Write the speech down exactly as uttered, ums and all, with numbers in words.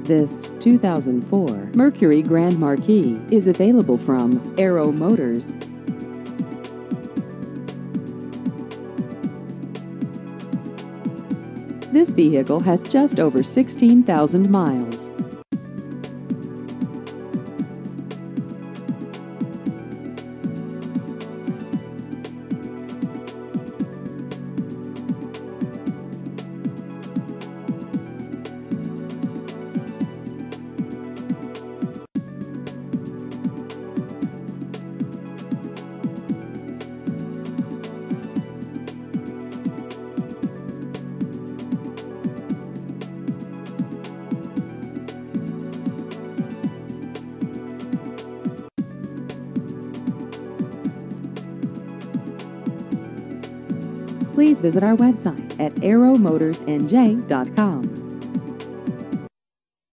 This two thousand four Mercury Grand Marquis is available from Arrow Motors. This vehicle has just over sixteen thousand miles. Please visit our website at arrow motors n j dot com.